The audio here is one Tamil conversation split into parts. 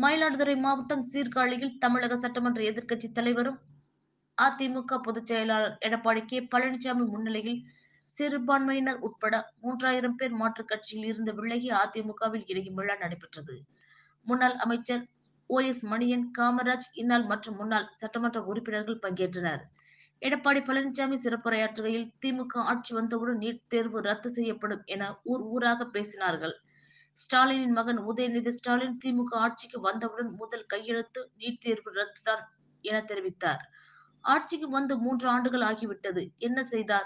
மயிலாடுதுறை மாவட்டம் சீர்காழியில் தமிழக சட்டமன்ற எதிர்க்கட்சித் தலைவரும் அதிமுக பொதுச் செயலாளர் எடப்பாடி கே பழனிசாமி முன்னிலையில் சிறுபான்மையினர் உட்பட 3000 பேர் மாற்றுக் கட்சியில் இருந்து விலகி அதிமுகவில் இணையும் விழா நடைபெற்றது. முன்னாள் அமைச்சர் OS மணியன், காமராஜ், இன்னாள் மற்றும் முன்னாள் சட்டமன்ற உறுப்பினர்கள் பங்கேற்றனர். எடப்பாடி பழனிசாமி சிறப்புரையாற்றுகையில், திமுக ஆட்சி வந்தவுடன் நீட் தேர்வு ரத்து செய்யப்படும் என ஊர் ஊராக பேசினார்கள். ஸ்டாலினின் மகன் உதயநிதி ஸ்டாலின் திமுக ஆட்சிக்கு வந்தவுடன் முதல் கையெழுத்து நீட் தேர்வு ரத்து தான் என தெரிவித்தார். ஆட்சிக்கு வந்து 3 ஆண்டுகள் ஆகிவிட்டது, என்ன செய்தார்?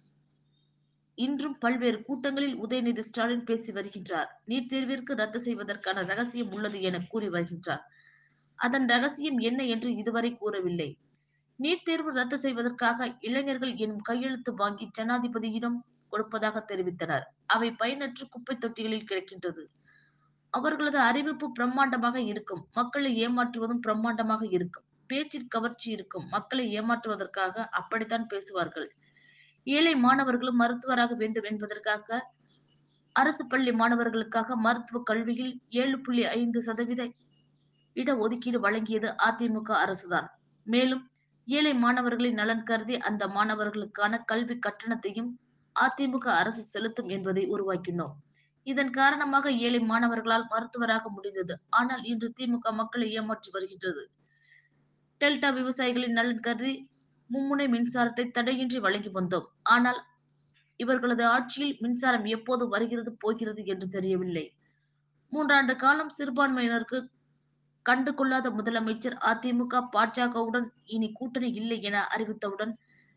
இன்றும் பல்வேறு கூட்டங்களில் உதயநிதி ஸ்டாலின் பேசி வருகின்றார். நீட் தேர்விற்கு ரத்து செய்வதற்கான ரகசியம் உள்ளது என கூறி வருகின்றார். அதன் ரகசியம் என்ன என்று இதுவரை கூறவில்லை. நீட் தேர்வு ரத்து செய்வதற்காக இளைஞர்கள் எனும் கையெழுத்து வாங்கி ஜனாதிபதியிடம் கொடுப்பதாக தெரிவித்தனர். அவை பயனற்று குப்பை தொட்டிகளில் கிடக்கின்றது. அவர்களது அறிவிப்பு பிரம்மாண்டமாக இருக்கும், மக்களை ஏமாற்றுவதும் பிரம்மாண்டமாக இருக்கும், பேச்சில் கவர்ச்சி இருக்கும், மக்களை ஏமாற்றுவதற்காக அப்படித்தான் பேசுவார்கள். ஏழை மாணவர்களும் மருத்துவராக வேண்டும் என்பதற்காக அரசு பள்ளி மாணவர்களுக்காக மருத்துவ கல்வியில் 7.5% இடஒதுக்கீடு வழங்கியது அதிமுக அரசுதான். மேலும் ஏழை மாணவர்களின் நலன் கருதி அந்த மாணவர்களுக்கான கல்வி கட்டணத்தையும் அதிமுக அரசு செலுத்தும் என்பதை உருவாக்கினோம். இதன் காரணமாக ஏழை மாணவர்களால் மருத்துவராக முடிந்தது. ஆனால் இன்று திமுக மக்களை ஏமாற்றி வருகின்றது. டெல்டா விவசாயிகளின் நலன் கருதி மும்முனை மின்சாரத்தை தடையின்றி வழங்கி வந்தோம். ஆனால் இவர்களது ஆட்சியில் மின்சாரம் எப்போது வருகிறது போகிறது என்று தெரியவில்லை. 3 ஆண்டு காலம் சிறுபான்மையினருக்கு கண்டு கொள்ளாத முதலமைச்சர் அதிமுக பாஜகவுடன் இனி கூட்டணி இல்லை என அறிவித்தவுடன்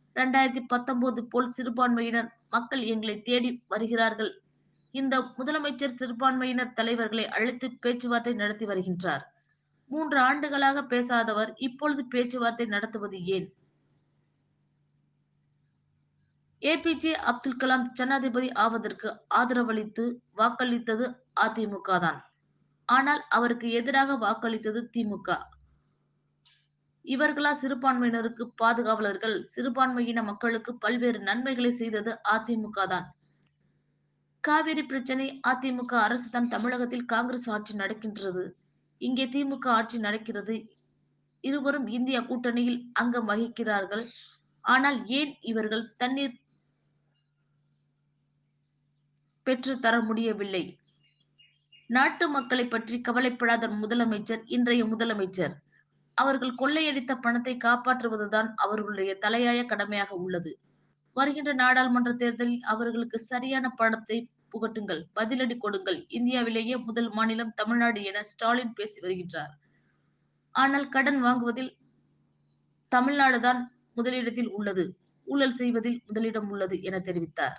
2019 போல் சிறுபான்மையினர் மக்கள் எங்களை தேடி வருகிறார்கள். இந்த முதலமைச்சர் சிறுபான்மையினர் தலைவர்களை அழைத்து பேச்சுவார்த்தை நடத்தி வருகின்றார். 3 ஆண்டுகளாக பேசாதவர் இப்பொழுது பேச்சுவார்த்தை நடத்துவது ஏன்? APJ அப்துல் கலாம் ஜனாதிபதி ஆவதற்கு ஆதரவளித்து வாக்களித்தது அதிமுக தான். ஆனால் அவருக்கு எதிராக வாக்களித்தது திமுக. இவர்களா சிறுபான்மையினருக்கு பாதுகாவலர்கள்? சிறுபான்மையின மக்களுக்கு பல்வேறு நன்மைகளை செய்தது அதிமுக தான். காவிரி பிரச்சனை, அதிமுக அரசு தான். தமிழகத்தில் காங்கிரஸ் ஆட்சி நடக்கின்றது, இங்கே திமுக ஆட்சி நடக்கிறது. இருவரும் இந்தியா கூட்டணியில் அங்கம் வகிக்கிறார்கள். ஆனால் ஏன் இவர்கள் தண்ணீர் பெற்று தர முடியவில்லை? நாட்டு மக்களை பற்றி கவலைப்படாத முதலமைச்சர் இன்றைய முதலமைச்சர். அவர்கள் கொள்ளையடித்த பணத்தை காப்பாற்றுவதுதான் அவர்களுடைய தலையாய கடமையாக உள்ளது. வருகின்ற நாடாளுமன்ற தேர்தலில் அவர்களுக்கு சரியான பணத்தை புகட்டுங்கள், பதிலடி கொடுங்கள். இந்தியாவிலேயே முதல் மாநிலம் தமிழ்நாடு என ஸ்டாலின் பேசி வருகின்றார். ஆனால் கடன் வாங்குவதில் தமிழ்நாடுதான் முதலிடத்தில் உள்ளது, ஊழல் செய்வதில் முதலிடம் உள்ளது என தெரிவித்தார்.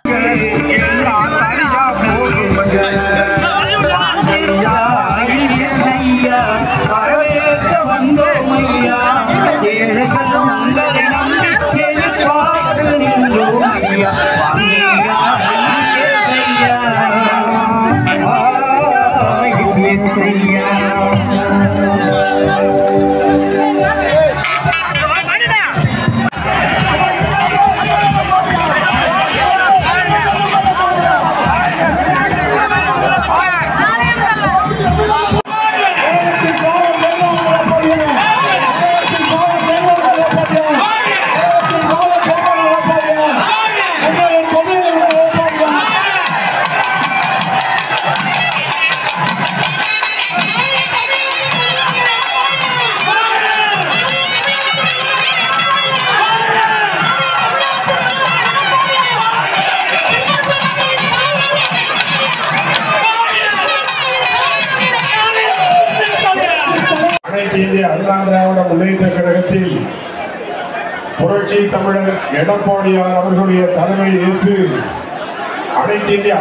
இந்திய அண்ணா திராவிட முன்னேற்ற கழகத்தில் புரட்சி தமிழர் எடப்பாடியார் அவர்களுடைய தலைமையை ஏற்று அனைத்து இந்திய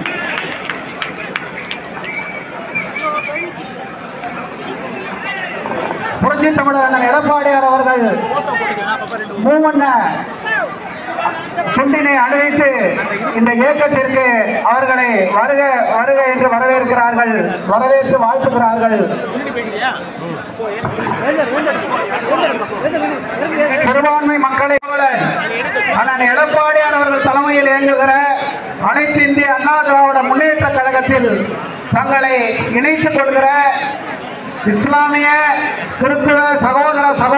புரட்சி தமிழர் அண்ணன் எடப்பாடியார் அவர்கள் மூவண்ண துண்டினை அணிவித்து இந்த இயக்கத்திற்கு அவர்களை வருக வருக என்று வரவேற்கிறார்கள், வரவேற்று வாழ்த்துகிறார்கள். சிறுபான்மை மக்களை அண்ணன் எடப்பாடியார் அவர்கள் தலைமையில் இயங்குகிற அனைத்து இந்திய அண்ணா திராவிட முன்னேற்ற கழகத்தில் தங்களை இணைத்துக் கொள்கிற இஸ்லாமிய கிறிஸ்துவ சகோதர